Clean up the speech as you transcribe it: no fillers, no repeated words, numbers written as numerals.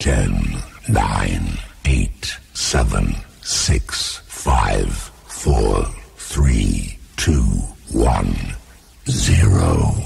10, 9, 8, 7, 6, 5, 4, 3, 2, 1, 0.